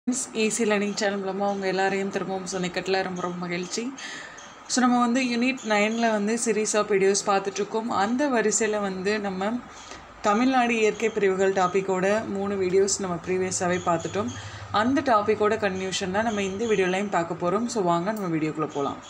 Easy learning channel மூலமாக அவங்க எல்லாரையும் திரும்பவும் சொன்னிக்கட்டில் ரொம்ப மகிழ்ச்சி. ஸோ நம்ம வந்து யூனிட் 9 வந்து சீரீஸ் ஆஃப் வீடியோஸ் பார்த்துட்ருக்கோம். அந்த வரிசையில் வந்து நம்ம தமிழ்நாடு இயற்கை பிரிவுகள் டாப்பிக்கோட 3 வீடியோஸ் நம்ம ப்ரீவியஸாகவே பார்த்துட்டோம். அந்த டாப்பிக்கோட கன்க்ளூஷன் தான் நம்ம இந்த வீடியோலையும் பார்க்க போகிறோம். ஸோ வாங்க நம்ம வீடியோக்குள்ளே போகலாம்.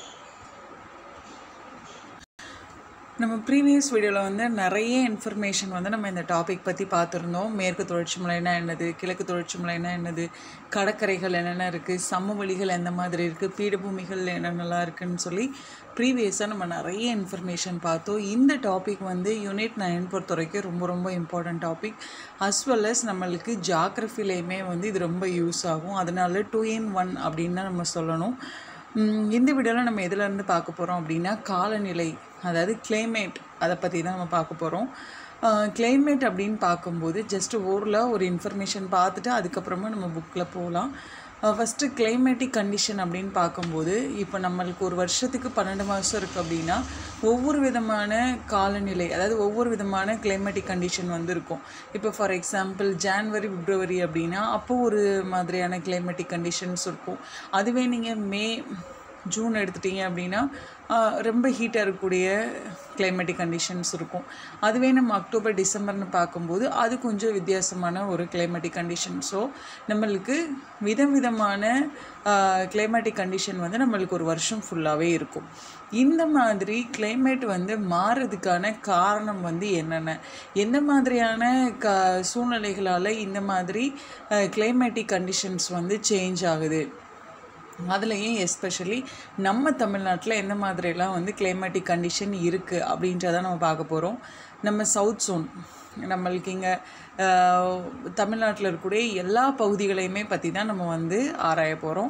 நம்ம ப்ரீவியஸ் வீடியோவில் வந்து நிறைய இன்ஃபர்மேஷன் வந்து நம்ம இந்த டாபிக் பற்றி பார்த்துருந்தோம். மேற்கு தொடர்ச்சி மலைனா என்னது, கிழக்கு தொடர்ச்சி மலைனா என்னது, கடற்கரைகள் என்னென்ன இருக்குது, சமவெளிகள் எந்த மாதிரி இருக்குது, பீடபூமிகள் என்னென்னலாம் இருக்குதுன்னு சொல்லி ப்ரீவியஸாக நம்ம நிறைய இன்ஃபர்மேஷன் பார்த்தோம். இந்த டாபிக் வந்து யூனிட் 9 பொறுத்த வரைக்கும் ரொம்ப important topic. As well as நம்மளுக்கு ஜாகிரஃபிலையுமே வந்து இது ரொம்ப யூஸ் ஆகும். அதனால 2 in 1 அப்படின்னு தான் நம்ம சொல்லணும். இந்த வீடியோவில் நம்ம எதுலேருந்து பார்க்க போகிறோம் அப்படின்னா காலநிலை, அதாவது கிளைமேட், அதை பற்றி தான் நம்ம பார்க்க போகிறோம். கிளைமேட் அப்படின்னு பார்க்கும்போது ஜஸ்ட் ஊரில் ஒரு இன்ஃபர்மேஷன் பார்த்துட்டு அதுக்கப்புறமா நம்ம புக்கில் போகலாம். ஃபஸ்ட்டு கிளைமேட்டிக் கண்டிஷன் அப்படின்னு பார்க்கும்போது இப்போ நம்மளுக்கு ஒரு வருஷத்துக்கு 12 மாதம் இருக்குது அப்படின்னா ஒவ்வொரு விதமான காலநிலை, அதாவது ஒவ்வொரு விதமான கிளைமேட்டிக் கண்டிஷன் வந்து இருக்கும். இப்போ ஃபார் எக்ஸாம்பிள் ஜான்வரி பிப்ரவரி அப்படின்னா அப்போது ஒரு மாதிரியான கிளைமேட்டிக் கண்டிஷன்ஸ் இருக்கும். அதுவே நீங்கள் மே ஜூன் எடுத்துட்டிங்க அப்படின்னா ரொம்ப ஹீட்டாக இருக்கக்கூடிய கிளைமேட்டிக் கண்டிஷன்ஸ் இருக்கும். அதுவே நம்ம அக்டோபர் டிசம்பர்னு பார்க்கும்போது அது கொஞ்சம் வித்தியாசமான ஒரு கிளைமேட்டிக் கண்டிஷன். ஸோ நம்மளுக்கு விதவிதமான கிளைமேட்டிக் கண்டிஷன் வந்து நம்மளுக்கு ஒரு வருஷம் ஃபுல்லாகவே இருக்கும். இந்த மாதிரி கிளைமேட் வந்து மாறுறதுக்கான காரணம் வந்து என்னென்ன, எந்த மாதிரியான சூழ்நிலைகளால் இந்த மாதிரி கிளைமேட்டிக் கண்டிஷன்ஸ் வந்து சேஞ்ச் ஆகுது, அதுலேயும் எஸ்பெஷலி நம்ம தமிழ்நாட்டில் எந்த மாதிரிலாம் வந்து கிளைமேட்டிக் கண்டிஷன் இருக்குது அப்படின்றத நம்ம பார்க்க போகிறோம். நம்ம சவுத் சோன், நம்மளுக்கு இங்கே தமிழ்நாட்டில் இருக்கக்கூடிய எல்லா பகுதிகளையுமே பற்றி தான் நம்ம வந்து ஆராய போகிறோம்.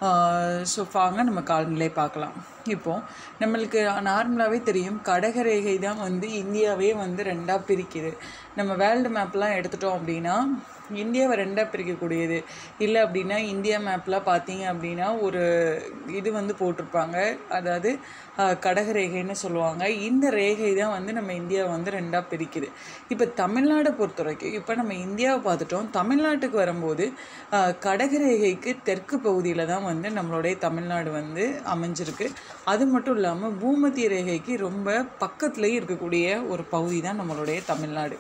ஸோ வாங்க நம்ம காலநிலை பார்க்கலாம். இப்போது நம்மளுக்கு நார்மலாகவே தெரியும் கடகரேகை தான் வந்து இந்தியாவே வந்து 2ஆக பிரிக்குது. நம்ம வேர்ல்டு மேப்லாம் எடுத்துட்டோம் அப்படின்னா இந்தியாவை 2ஆக பிரிக்கக்கூடியது. இல்லை அப்படின்னா இந்தியா மேப்லாம் பார்த்தீங்க அப்படின்னா ஒரு இது வந்து போட்டிருப்பாங்க, அதாவது கடகரேகைன்னு சொல்லுவாங்க. இந்த ரேகை தான் வந்து நம்ம இந்தியாவை வந்து 2ஆக பிரிக்குது. இப்போ தமிழ்நாடை பொறுத்த வரைக்கும் இப்போ நம்ம இந்தியாவை பார்த்துட்டோம். தமிழ்நாட்டுக்கு வரும்போது கடகரேகைக்கு தெற்கு பகுதியில் தான் வந்து நம்மளுடைய தமிழ்நாடு வந்து அமைஞ்சிருக்கு. அது மட்டும் இல்லாமல் பூமத்திய ரேகைக்கு ரொம்ப பக்கத்துலேயே இருக்கக்கூடிய ஒரு பகுதி தான் நம்மளுடைய தமிழ்நாடு.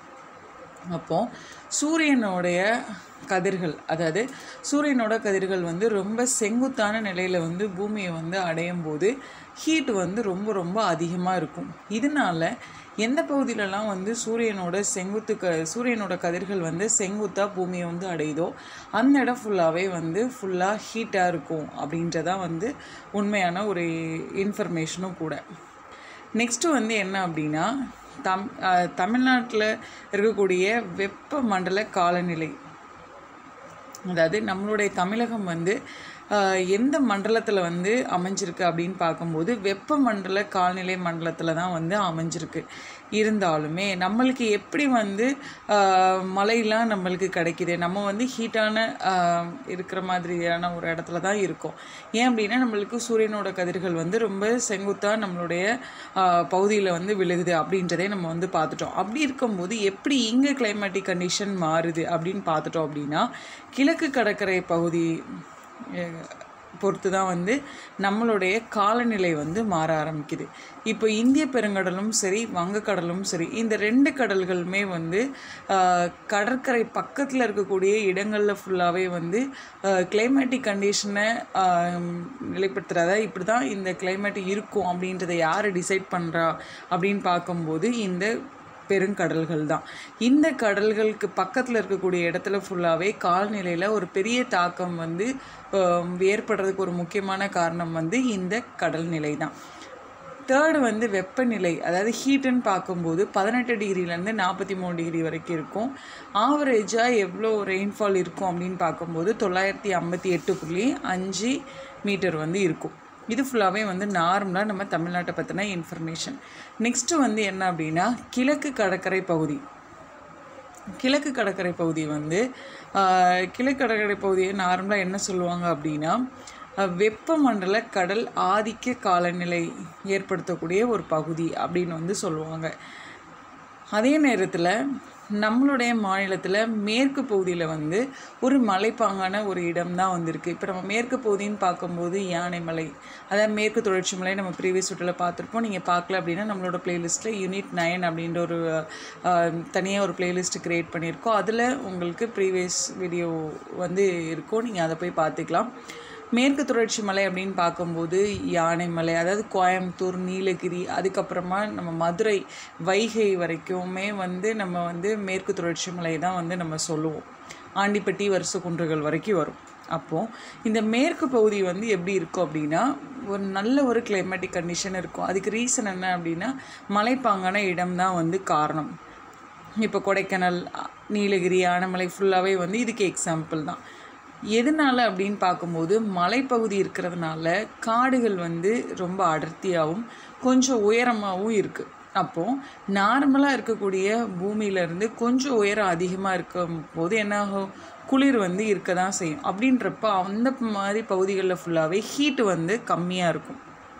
அப்போது சூரியனுடைய கதிர்கள், அதாவது சூரியனோட கதிர்கள் வந்து ரொம்ப செங்குத்தான நிலையில் வந்து பூமியை வந்து அடையும் போது ஹீட் வந்து ரொம்ப அதிகமாக இருக்கும். இதனால் எந்த பகுதியிலலாம் வந்து சூரியனோட கதிர்கள் வந்து செங்குத்தாக பூமியை வந்து அடையுதோ அந்த இடம் ஃபுல்லாகவே வந்து ஃபுல்லாக ஹீட்டாக இருக்கும் அப்படின்றதான் வந்து உண்மையான ஒரு இன்ஃபர்மேஷனும் கூட. நெக்ஸ்ட்டு வந்து என்ன அப்படின்னா தமிழ்நாட்டில் இருக்கக்கூடிய வெப்பமண்டல காலநிலை, அதாவது நம்மளுடைய தமிழகம் வந்து எந்த மண்டலத்தில் வந்து அமைஞ்சிருக்கு அப்படின்னு பார்க்கும்போது வெப்பமண்டல காலநிலை மண்டலத்தில் தான் வந்து அமைஞ்சிருக்கு. இருந்தாலுமே நம்மளுக்கு எப்படி வந்து மழையெல்லாம் நம்மளுக்கு கிடைக்கிது, நம்ம வந்து ஹீட்டான இருக்கிற மாதிரியான ஒரு இடத்துல தான் இருக்கோம். ஏன் அப்படின்னா நம்மளுக்கு சூரியனோட கதிர்கள் வந்து ரொம்ப செங்குத்தாக நம்மளுடைய பகுதியில் வந்து விழுகுது அப்படின்றதே நம்ம வந்து பார்த்துட்டோம். அப்படி இருக்கும்போது எப்படி இங்கே கிளைமேட்டிக் கண்டிஷன் மாறுது அப்படின்னு பார்த்துட்டோம் அப்படின்னா கிழக்கு கடற்கரை பகுதி பொறுத்து தான் வந்து நம்மளுடைய காலநிலை வந்து மாற ஆரம்பிக்குது. இப்போ இந்திய பெருங்கடலும் சரி வங்கக்கடலும் சரி, இந்த 2 கடல்களுமே வந்து கடற்கரை பக்கத்தில் இருக்கக்கூடிய இடங்களில் ஃபுல்லாகவே வந்து கிளைமேட்டிக் கண்டிஷனை நிலைப்படுத்துகிறத இப்படி தான் இந்த கிளைமேட் இருக்கும் அப்படின்றத யார் டிசைட் பண்ணுறா அப்படின்னு பார்க்கும்போது இந்த பெருங்கடல்கள் தான். இந்த கடல்களுக்கு பக்கத்தில் இருக்கக்கூடிய இடத்துல ஃபுல்லாகவே காலநிலையில் ஒரு பெரிய தாக்கம் வந்து ஏற்படுறதுக்கு ஒரு முக்கியமான காரணம் வந்து இந்த கடல் நிலை தான். தேர்டு வந்து வெப்பநிலை, அதாவது ஹீட்டுன்னு பார்க்கும்போது 18 டிகிரிலேருந்து 43 டிகிரி வரைக்கும் இருக்கும். ஆவரேஜாக எவ்வளோ ரெயின்ஃபால் இருக்கும் அப்படின்னு பார்க்கும்போது 958.5 மீட்டர் வந்து இருக்கும். இது ஃபுல்லாகவே வந்து நார்மலாக நம்ம தமிழ்நாட்டை பற்றின இன்ஃபர்மேஷன். நெக்ஸ்ட்டு வந்து என்ன அப்படின்னா கிழக்கு கடற்கரை பகுதி. கிழக்கு கடற்கரை பகுதி வந்து கிழக்கு கடற்கரை பகுதியை நார்மலாக என்ன சொல்லுவாங்க அப்படின்னா வெப்பமண்டல கடல் ஆதிக்க காலநிலை ஏற்படுத்தக்கூடிய ஒரு பகுதி அப்படின்னு வந்து சொல்லுவாங்க. அதே நேரத்தில் நம்மளுடைய மாநிலத்தில் மேற்கு பகுதியில் வந்து ஒரு மலைப்பாங்கான ஒரு இடம் தான் வந்திருக்கு. இப்போ நம்ம மேற்கு பகுதின்னு பார்க்கும்போது யானைமலை, அதாவது மேற்கு தொடர்ச்சி மலை நம்ம ப்ரீவியஸ் வீட்டில் பார்த்துருப்போம். நீங்கள் பார்க்கல அப்படின்னா நம்மளோட பிளேலிஸ்ட்டில் யூனிட் 9 அப்படின்ற ஒரு தனியாக ஒரு பிளேலிஸ்ட்டு க்ரியேட் பண்ணியிருக்கோம். அதில் உங்களுக்கு ப்ரீவியஸ் வீடியோ வந்து இருக்கும், நீங்கள் அதை போய் பார்த்துக்கலாம். மேற்கு தொடர்ச்சி மலை அப்படின்னு பார்க்கும்போது யானைமலை, அதாவது கோயம்புத்தூர், நீலகிரி, அதுக்கப்புறமா நம்ம மதுரை, வைகை வரைக்குமே வந்து நம்ம வந்து மேற்கு தொடர்ச்சி மலை தான் வந்து நம்ம சொல்லுவோம். ஆண்டிப்பட்டி, வருஷக்குன்றுகள் வரைக்கும் வரும். அப்போது இந்த மேற்கு பகுதி வந்து எப்படி இருக்கும் அப்படின்னா ஒரு நல்ல ஒரு கிளைமேட்டிக் கண்டிஷன் இருக்கும். அதுக்கு ரீசன் என்ன அப்படின்னா மலைப்பாங்கான இடம் தான் வந்து காரணம். இப்போ கொடைக்கானல், நீலகிரி, யானைமலை ஃபுல்லாகவே வந்து இதுக்கு எக்ஸாம்பிள் தான். எதனால் அப்படின்னு பார்க்கும்போது மலைப்பகுதி இருக்கிறதுனால காடுகள் வந்து ரொம்ப அடர்த்தியாகவும் கொஞ்சம் உயரமாகவும் இருக்குது. அப்போது நார்மலாக இருக்கக்கூடிய பூமியிலேருந்து கொஞ்சம் உயரம் அதிகமாக இருக்கும் போது என்னாகும், குளிர் வந்து இருக்க தான் செய்யும். அப்படின்றப்ப அந்த மாதிரி பகுதிகளில் ஃபுல்லாகவே ஹீட்டு வந்து கம்மியாக இருக்கும்.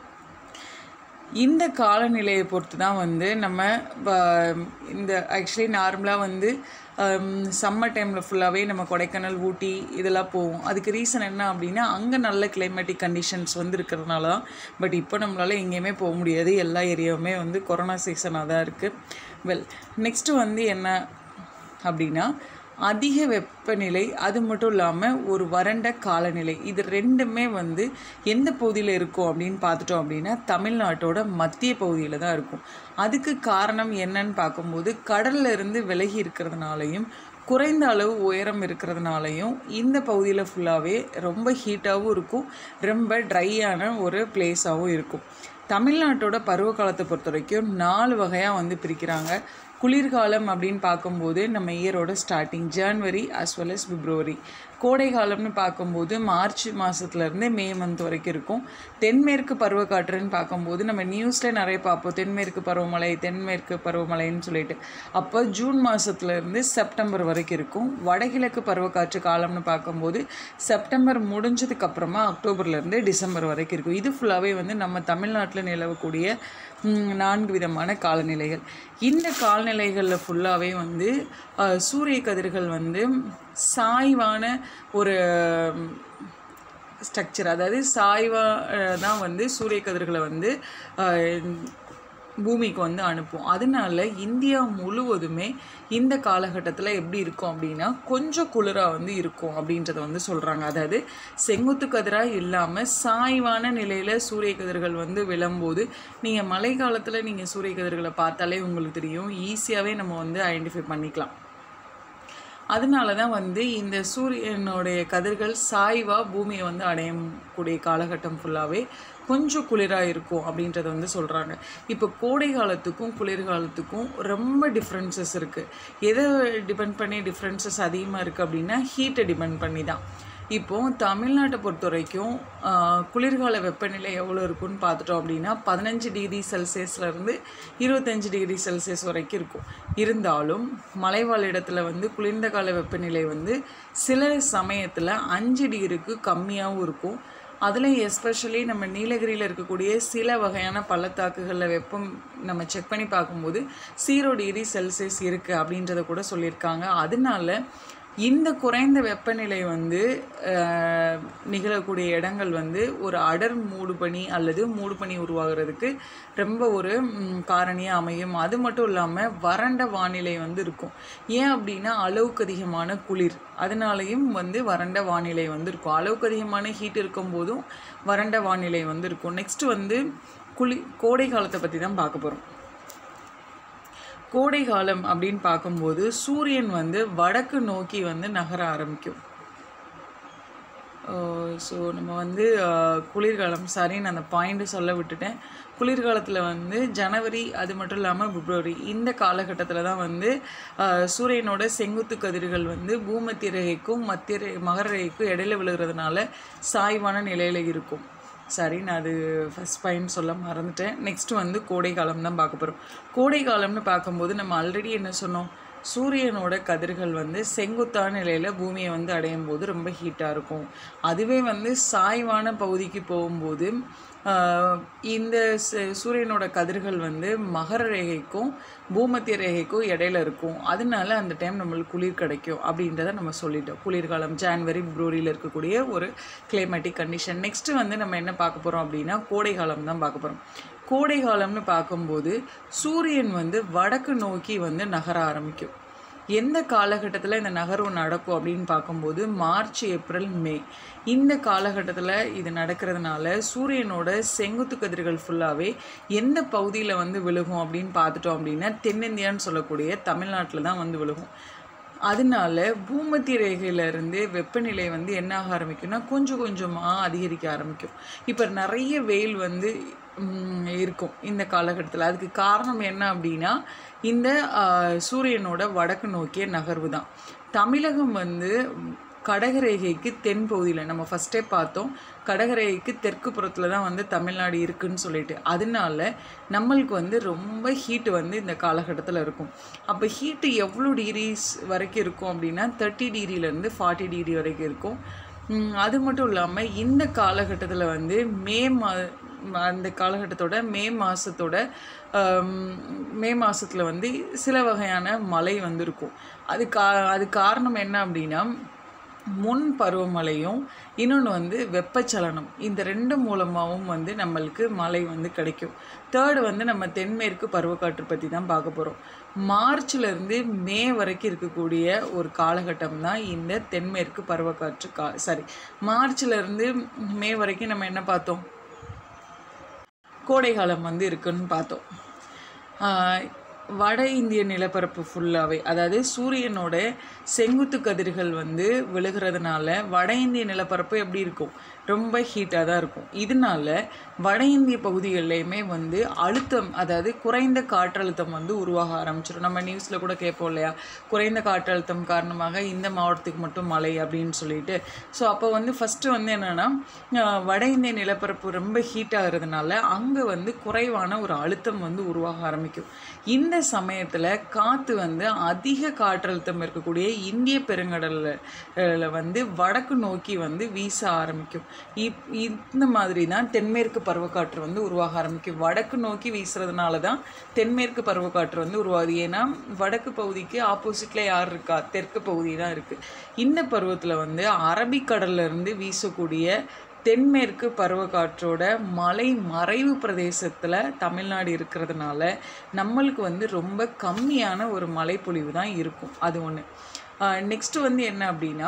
இந்த காலநிலையை பொறுத்து தான் வந்து நம்ம இந்த ஆக்சுவலி நார்மலாக வந்து சம்மர் டைமில் ஃபுல்லாகவே நம்ம கொடைக்கானல், ஊட்டி இதெல்லாம் போவோம். அதுக்கு ரீசன் என்ன அப்படின்னா அங்கே நல்ல கிளைமேட்டிக் கண்டிஷன்ஸ் வந்து இருக்கிறதுனால தான். பட் இப்போ நம்மளால் எங்கேயுமே போக முடியாது, எல்லா ஏரியாவுமே வந்து கொரோனா சீசனாக தான் இருக்குது. நெக்ஸ்ட்டு வந்து என்ன அப்படின்னா அதிக வெப்பநிலை, அது மட்டும் இல்லாமல் ஒரு வறண்ட காலநிலை, இது ரெண்டுமே வந்து எந்த பகுதியில் இருக்கும் அப்படின்னு பார்த்துட்டோம் அப்படின்னா தமிழ்நாட்டோட மத்திய பகுதியில் தான் இருக்கும். அதுக்கு காரணம் என்னன்னு பார்க்கும்போது கடல்ல இருந்து விலகி இருக்கிறதுனாலையும் குறைந்த அளவு உயரம் இருக்கிறதுனாலையும் இந்த பகுதியில் ஃபுல்லாகவே ரொம்ப ஹீட்டாகவும் இருக்கும், ரொம்ப ட்ரையான ஒரு பிளேஸாகவும் இருக்கும். தமிழ்நாட்டோட பருவ காலத்தை பொறுத்த வரைக்கும் 4 வகையாக வந்து பிரிக்கிறாங்க. குளிர்காலம் அப்படின்னு பார்க்கும்போது நம்ம இயரோட starting January as well as February. கோடை காலம்னு பார்க்கும்போது மார்ச் மாதத்துலேருந்து மே மந்த் வரைக்கும் இருக்கும். தென்மேற்கு பருவக்காற்றுன்னு பார்க்கும்போது நம்ம நியூஸில் நிறைய பார்ப்போம், தென்மேற்கு பருவமழைன்னு சொல்லிட்டு. அப்போ ஜூன் மாதத்துலேருந்து செப்டம்பர் வரைக்கும் இருக்கும். வடகிழக்கு பருவக்காற்று காலம்னு பார்க்கும்போது செப்டம்பர் முடிஞ்சதுக்கப்புறமா அக்டோபர்லேருந்து டிசம்பர் வரைக்கும் இருக்கும். இது ஃபுல்லாகவே வந்து நம்ம தமிழ்நாட்டில் நிலவக்கூடிய 4 விதமான காலநிலைகள். இந்த காலநிலைகளில் ஃபுல்லாகவே வந்து சூரிய கதிர்கள் வந்து சாய்வான ஒரு ஸ்ட்ரக்சர், அதாவது சாய்வாக தான் வந்து சூரிய கதிர்களை வந்து பூமிக்கு வந்து அனுப்பும். அதனால இந்தியா முழுவதுமே இந்த காலகட்டத்தில் எப்படி இருக்கும் அப்படின்னா கொஞ்சம் குளிராக வந்து இருக்கும் அப்படின்றத வந்து சொல்கிறாங்க. அதாவது செங்குத்து கதிராக இல்லாமல் சாய்வான நிலையில் சூரிய கதிர்கள் வந்து விழும்போது நீங்கள் மழை காலத்தில் நீங்கள் சூரிய கதிர்களை பார்த்தாலே உங்களுக்கு தெரியும், ஈஸியாகவே நம்ம வந்து ஐடென்டிஃபை பண்ணிக்கலாம். அதனால தான் வந்து இந்த சூரியனுடைய கதிர்கள் சாய்வாக பூமியை வந்து அடையக்கூடிய காலகட்டம் ஃபுல்லாகவே கொஞ்சம் குளிராக இருக்கும் அப்படின்றத வந்து சொல்கிறாங்க. இப்போ கோடை காலத்துக்கும் குளிர்காலத்துக்கும் ரொம்ப டிஃப்ரென்சஸ் இருக்குது. எதை டிபெண்ட் பண்ணி டிஃப்ரென்சஸ் அதிகமாக இருக்குது அப்படின்னா ஹீட்டை டிபெண்ட் பண்ணி தான். இப்போது தமிழ்நாட்டை பொறுத்த வரைக்கும் குளிர்கால வெப்பநிலை எவ்வளோ இருக்குன்னு பார்த்துட்டோம் அப்படின்னா 15 டிகிரி செல்சியஸ்லேருந்து 25 டிகிரி செல்சியஸ் வரைக்கும் இருக்கும். இருந்தாலும் மலைவாழ் இடத்துல வந்து குளிர்ந்த கால வெப்பநிலை வந்து சில சமயத்தில் 5 டிகிரிக்கு கம்மியாகவும் இருக்கும். அதில் எஸ்பெஷலி நம்ம நீலகிரியில் இருக்கக்கூடிய சில வகையான பள்ளத்தாக்குகளில் வெப்பம் நம்ம செக் பண்ணி பார்க்கும்போது 0 டிகிரி செல்சியஸ் இருக்குது அப்படின்றத கூட சொல்லியிருக்காங்க. அதனால இந்த குறைந்த வெப்பநிலை வந்து நிகழக்கூடிய இடங்கள் வந்து ஒரு அடர் மூடுபனி அல்லது மூடுபனி உருவாகிறதுக்கு ரொம்ப ஒரு காரணியாக அமையும். அது மட்டும் இல்லாமல் வறண்ட வானிலை வந்து இருக்கும். ஏன் அப்படின்னா அளவுக்கு அதிகமான குளிர், அதனாலையும் வந்து வறண்ட வானிலை வந்து இருக்கும். அளவுக்கு அதிகமான ஹீட் இருக்கும் போதும் வறண்ட வானிலை வந்து இருக்கும். நெக்ஸ்ட்டு வந்து கோடை காலத்தை பற்றி தான் பார்க்க போகிறோம். கோடை காலம் அப்படின்னு பார்க்கும்போது சூரியன் வந்து வடக்கு நோக்கி வந்து நகர ஆரம்பிக்கும். ஸோ நம்ம வந்து குளிர்காலம், சாரி நான் அந்த பாயிண்ட்டு சொல்ல விட்டுட்டேன். குளிர்காலத்தில் வந்து ஜனவரி, அது மட்டும் இல்லாமல் பிப்ரவரி, இந்த காலகட்டத்தில் தான் வந்து சூரியனோட செங்குத்து கதிர்கள் வந்து பூமத்திய ரேகைக்கும் மகர ரேகைக்கும் இடையில விழுகிறதுனால சாய்வான நிலையில் இருக்கும். சரி, நான் அது ஃபஸ்ட் பாயிண்ட் சொல்ல மறந்துட்டேன். நெக்ஸ்ட்டு வந்து கோடை காலம் தான் பார்க்க போகிறோம். கோடை காலம்னு பார்க்கும்போது நம்ம ஆல்ரெடி என்ன சொன்னோம், சூரியனோட கதிர்கள் வந்து செங்குத்தான நிலையில் பூமியை வந்து அடையும் போது ரொம்ப ஹீட்டாக இருக்கும். அதுவே வந்து சாய்வான பகுதிக்கு போகும்போது இந்த சூரியனோட கதிர்கள் வந்து மகர ரேகைக்கும் பூமத்திய ரேகைக்கும் இடையில இருக்கும். அதனால அந்த டைம் நம்மளுக்கு குளிர் கிடைக்கும் அப்படின்றத நம்ம சொல்லிட்டோம். குளிர்காலம் ஜான்வரி பிப்ரவரியில் இருக்கக்கூடிய ஒரு கிளைமேட்டிக் கண்டிஷன். நெக்ஸ்ட்டு வந்து நம்ம என்ன பார்க்க போகிறோம் அப்படின்னா கோடை காலம் தான் பார்க்க போகிறோம். கோடை காலம்னு பார்க்கும்போது சூரியன் வந்து வடக்கு நோக்கி வந்து நகர ஆரம்பிக்கும். எந்த காலகட்டத்தில் இந்த நகர்வு நடக்கும் அப்படின்னு பார்க்கும்போது மார்ச், ஏப்ரல், மே இந்த காலகட்டத்தில் இது நடக்கிறதுனால சூரியனோட செங்குத்து கதிர்கள் ஃபுல்லாகவே எந்த பகுதியில் வந்து விழுகும் அப்படின்னு பார்த்துட்டோம் அப்படின்னா தென்னிந்தியான்னு சொல்லக்கூடிய தமிழ்நாட்டில் தான் வந்து விழுகும். அதனால பூமத்திய ரேகையிலேருந்து வெப்பநிலை வந்து என்ன ஆக ஆரம்பிக்கும்னா கொஞ்சம் கொஞ்சமாக அதிகரிக்க ஆரம்பிக்கும். இப்போ நிறைய வெயில் வந்து இருக்கும் இந்த காலகட்டத்தில். அதுக்கு காரணம் என்ன அப்படின்னா இந்த சூரியனோட வடக்கு நோக்கிய நகர்வு தான். தமிழகம் வந்து கடகரேகைக்கு தென் பகுதியில் நம்ம ஃபஸ்ட்டே பார்த்தோம். கடகரேகைக்கு தெற்கு புறத்தில் தான் வந்து தமிழ்நாடு இருக்குதுன்னு சொல்லிட்டு, அதனால நம்மளுக்கு வந்து ரொம்ப ஹீட்டு வந்து இந்த காலகட்டத்தில் இருக்கும். அப்போ ஹீட்டு எவ்வளோ டிகிரிஸ் வரைக்கும் இருக்கும் அப்படின்னா 30 டிகிரிலேருந்து 40 டிகிரி வரைக்கும் இருக்கும். அது மட்டும் இல்லாமல் இந்த காலகட்டத்தில் வந்து அந்த காலகட்டத்தோட மே மாதத்தில் வந்து சில வகையான மழை வந்து இருக்கும். அது காரணம் என்ன அப்படின்னா முன் பருவமழையும் இன்னொன்று வந்து வெப்பச்சலனம், இந்த ரெண்டு மூலமாகவும் வந்து நம்மளுக்கு மழை வந்து கிடைக்கும். தேர்டு வந்து நம்ம தென்மேற்கு பருவக்காற்று பற்றி தான் பார்க்க போகிறோம். மார்ச்லேருந்து மே வரைக்கும் இருக்கக்கூடிய ஒரு காலகட்டம் தான் இந்த தென்மேற்கு பருவக்காற்று மார்ச்லேருந்து மே வரைக்கும் நம்ம என்ன பார்த்தோம், கோடை காலம் வந்து இருக்குன்னு பார்த்தோம். வட இந்திய நிலப்பரப்பு ஃபுல்லாகவே, அதாவது சூரியனோட செங்குத்து கதிர்கள் வந்து விழுகிறதுனால வட இந்திய நிலப்பரப்பு எப்படி இருக்கும், ரொம்ப ஹீட்டாக தான் இருக்கும். இதனால வட இந்திய பகுதிகளிலையுமே வந்து அழுத்தம், அதாவது குறைந்த காற்றழுத்தம் வந்து உருவாக ஆரம்பிச்சிடும். நம்ம நியூஸில் கூட கேட்போம் இல்லையா, குறைந்த காற்றழுத்தம் காரணமாக இந்த மாவட்டத்துக்கு மட்டும் மழை அப்படின்னு சொல்லிட்டு. ஸோ அப்போ வந்து ஃபஸ்ட்டு வந்து என்னென்னா வட இந்திய நிலப்பரப்பு ரொம்ப ஹீட் ஆகிறதுனால அங்கே வந்து குறைவான ஒரு அழுத்தம் வந்து உருவாக ஆரம்பிக்கும். இந்த சமயத்தில் காற்று வந்து அதிக காற்றழுத்தம் இருக்கக்கூடிய இந்திய பெருங்கடலில் வந்து வடக்கு நோக்கி வந்து வீச ஆரம்பிக்கும். இந்த மாதிரி தான் தென்மேற்கு பருவக்காற்று வந்து உருவாக ஆரம்பிக்கும். வடக்கு நோக்கி வீசுறதுனால தான் தென்மேற்கு பருவக்காற்று வந்து உருவாகுது. ஏன்னா வடக்கு பகுதிக்கு ஆப்போசிட்டில் யார் இருக்கா, தெற்கு பகுதி தான் இருக்குது. இந்த பருவத்தில் வந்து அரபிக்கடல்ல இருந்து வீசக்கூடிய தென்மேற்கு பருவக்காற்றோட மலை மறைவு பிரதேசத்தில் தமிழ்நாடு இருக்கிறதுனால நம்மளுக்கு வந்து ரொம்ப கம்மியான ஒரு மழைப்பொழிவு தான் இருக்கும். அது ஒன்று. நெக்ஸ்ட்டு வந்து என்ன அப்படின்னா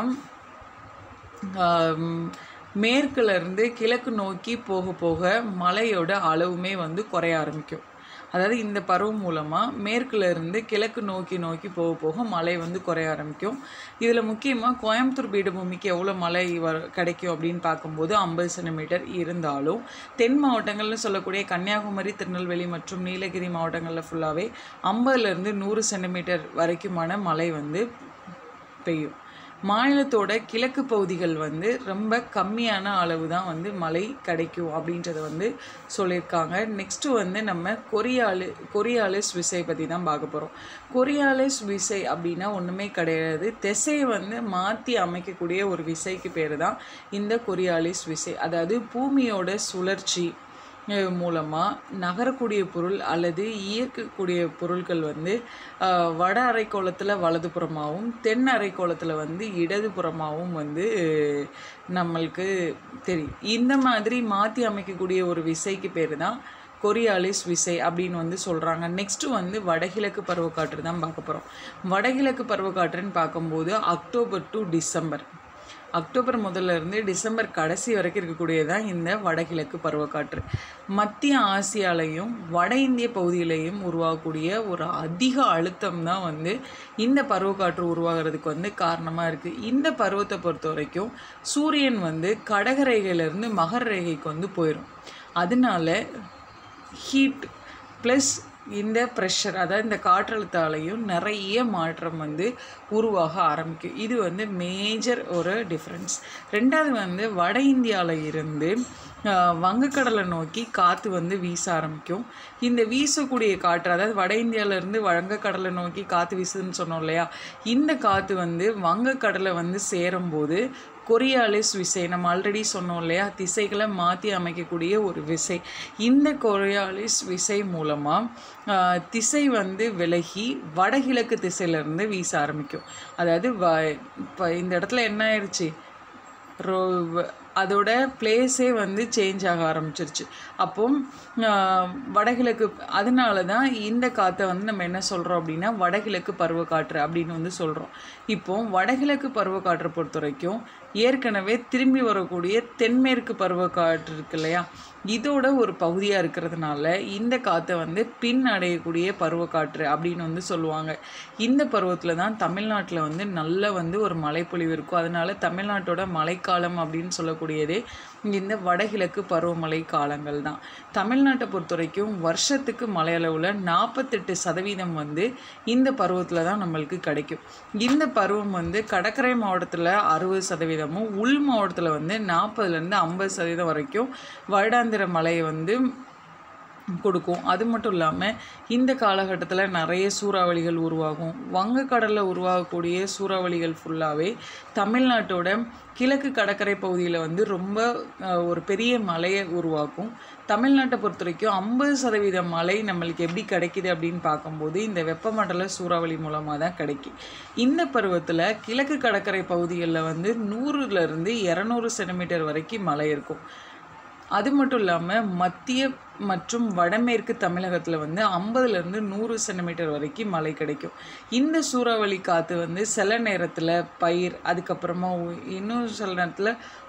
மேற்குலேருந்து கிழக்கு நோக்கி போக போக மழையோட அளவுமே வந்து குறைய ஆரம்பிக்கும். அதாவது இந்த பருவம் மூலமாக மேற்குலேருந்து கிழக்கு நோக்கி போக போக மழை வந்து குறைய ஆரம்பிக்கும். இதில் முக்கியமாக கோயம்புத்தூர் பீடபூமிக்கு எவ்வளோ மழை கிடைக்கும் அப்படின்னு பார்க்கும்போது 50 சென்டிமீட்டர் இருந்தாலும், தென் மாவட்டங்கள்னு சொல்லக்கூடிய கன்னியாகுமரி, திருநெல்வேலி மற்றும் நீலகிரி மாவட்டங்களில் ஃபுல்லாகவே 50லேருந்து 100 சென்டிமீட்டர் வரைக்குமான மழை வந்து பெய்யும். மாநிலத்தோட கிழக்கு பகுதிகள் வந்து ரொம்ப கம்மியான அளவு தான் வந்து மழை கிடைக்கும் அப்படின்றத வந்து சொல்லியிருக்காங்க. நெக்ஸ்ட்டு வந்து நம்ம கொரியாலிஸ் விசை பற்றி தான் பார்க்க போகிறோம். கொரியாலிஸ் விசை அப்படின்னா ஒன்றுமே கிடையாது, திசையை வந்து மாற்றி அமைக்கக்கூடிய ஒரு விசைக்கு பேர் தான் இந்த கொரியாலிஸ் விசை. அதாவது பூமியோட சுழற்சி மூலமாக நகரக்கூடிய பொருள் அல்லது இயக்கக்கூடிய பொருட்கள் வந்து வட அரைக்கோளத்தில் வலதுபுறமாகவும் தென் அரைக்கோளத்தில் வந்து இடதுபுறமாகவும் வந்து நம்மளுக்கு தெரியும். இந்த மாதிரி மாற்றி அமைக்கக்கூடிய ஒரு விசைக்கு பேர் தான் கொரியாலிஸ் விசை அப்படின்னு வந்து சொல்கிறாங்க. நெக்ஸ்ட்டு வந்து வடகிழக்கு பருவக்காற்று தான் பார்க்க போகிறோம். வடகிழக்கு பருவக்காற்றுன்னு பார்க்கும்போது அக்டோபர் டு டிசம்பர், அக்டோபர் முதல்ல இருந்து டிசம்பர் கடைசி வரைக்கும் இருக்கக்கூடியதான் இந்த வடகிழக்கு பருவக்காற்று. மத்திய ஆசியாலையும் வட இந்திய பகுதியிலையும் உருவாகக்கூடிய ஒரு அதிக அழுத்தம் தான் வந்து இந்த பருவக்காற்று உருவாகிறதுக்கு வந்து காரணமாக இருக்குது. இந்த பருவத்தை பொறுத்த வரைக்கும் சூரியன் வந்து கடகரேகையிலேருந்து மகர ரேகைக்கு வந்து போயிடும். அதனால ஹீட் ப்ளஸ் இந்த ப்ரெஷர், அதாவது இந்த காற்றழுத்த அலையும் நிறைய மாற்றம் வந்து உருவாக ஆரம்பிக்கும். இது வந்து மேஜர் ஒரு டிஃப்ரென்ஸ். ரெண்டாவது வந்து வட இந்தியாவில் இருந்து வங்கக்கடலை நோக்கி காற்று வந்து வீச ஆரம்பிக்கும். இந்த வீசக்கூடிய காற்று, அதாவது வட இந்தியாவிலேருந்து வங்கக்கடலை நோக்கி காற்று வீசுதுன்னு சொன்னோம் இல்லையா, இந்த காற்று வந்து வங்கக்கடலை வந்து சேரும்போது கொரியாலிஸ் விசை, நம்ம ஆல்ரெடி சொன்னோம் இல்லையா, திசைகளை மாற்றி அமைக்கக்கூடிய ஒரு விசை. இந்த கொரியாலிஸ் விசை மூலமாக திசை வந்து விலகி வடகிழக்கு திசையிலேருந்து வீச ஆரம்பிக்கும். அதாவது இப்போ இந்த இடத்துல என்ன ஆயிடுச்சு, அதோட பிளேஸே வந்து சேஞ்ச் ஆக ஆரம்பிச்சிருச்சு. அப்போ வடகிழக்கு, அதனால தான் இந்த காற்றை வந்து நம்ம என்ன சொல்கிறோம் அப்படின்னா வடகிழக்கு பருவக்காற்று அப்படின்னு வந்து சொல்கிறோம். இப்போ வடகிழக்கு பருவக்காற்றை பொறுத்த வரைக்கும் ஏற்கனவே திரும்பி வரக்கூடிய தென்மேற்கு பருவக்காற்று இருக்கு இல்லையா, இதோட ஒரு பகுதியாக இருக்கிறதுனால இந்த காற்றை வந்து பின் அடையக்கூடிய பருவக்காற்று அப்படின்னு வந்து சொல்லுவாங்க. இந்த பருவத்தில் தான் தமிழ்நாட்டில் வந்து நல்ல வந்து ஒரு மழைப்பொழிவு இருக்கும். அதனால தமிழ்நாட்டோட மழைக்காலம் அப்படின்னு சொல்லக்கூடியதே இந்த வடகிழக்கு பருவமழை காலங்கள் தான். தமிழ்நாட்டை பொறுத்த வரைக்கும் வருஷத்துக்கு மழையளவில் 48% வந்து இந்த பருவத்தில் தான் நம்மளுக்கு கிடைக்கும். இந்த பருவம் வந்து கடற்கரை மாவட்டத்தில் 60%, உள் மாவட்டத்தில் வந்து 40% 50% வரைக்கும் வருடாந்திர மழை வந்து கொடுக்கும். அது மட்டும் இல்லாமல் இந்த காலகட்டத்தில் நிறைய சூறாவளிகள் உருவாகும். வங்கக்கடலில் உருவாகக்கூடிய சூறாவளிகள் ஃபுல்லாகவே தமிழ்நாட்டோட கிழக்கு கடற்கரை பகுதியில் வந்து ரொம்ப ஒரு பெரிய மழையை உருவாக்கும். தமிழ்நாட்டை பொறுத்த வரைக்கும் 50% மழை நம்மளுக்கு எப்படி கிடைக்கிது அப்படின்னு பார்க்கும்போது இந்த வெப்பமண்டல சூறாவளி மூலமாக தான் கிடைக்கும். இந்த பருவத்தில் கிழக்கு கடற்கரை பகுதிகளில் வந்து 100லேருந்து 200 சென்டிமீட்டர் வரைக்கும் மழை இருக்கும். அது மட்டும் இல்லாமல் மத்திய மற்றும் வடமேற்கு தமிழகத்தில் வந்து 50லேருந்து 100 சென்டிமீட்டர் வரைக்கும் மழை கிடைக்கும். இந்த சூறாவளி காற்று வந்து சில நேரத்தில் பயிர், அதுக்கப்புறமா இன்னும் சில நேரத்தில்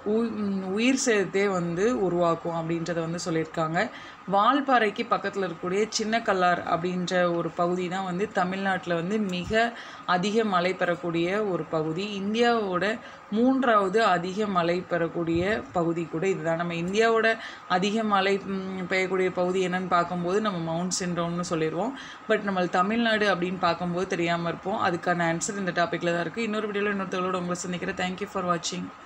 உயிர் சேதத்தை வந்து உருவாக்கும் அப்படின்றத வந்து சொல்லியிருக்காங்க. வால்பாறைக்கு பக்கத்தில் இருக்கக்கூடிய சின்ன கல்லார் அப்படின்ற ஒரு பகுதி தான் வந்து தமிழ்நாட்டில் வந்து மிக அதிக மழை பெறக்கூடிய ஒரு பகுதி. இந்தியாவோட 3வது அதிக மழை பெறக்கூடிய பகுதி கூட இதுதான். நம்ம இந்தியாவோட அதிக மழை பெய்யக்கூடிய பகுதி என்னன்னு பார்க்கும்போது நம்ம மவுண்ட் சிண்ட்ரோம்னு சொல்லிடுவோம். பட் நம்ம தமிழ்நாடு அப்படின்னு பார்க்கும்போது தெரியாமல் இருப்போம். அதுக்கான ஆன்சர் இந்த டாப்பிக்கில் தான் இருக்குது. இன்னொரு வீடியோவில் இன்னொருத்தவங்களோட உங்களை சந்திக்கிறேன். தேங்க்யூ ஃபார் வாட்சிங்.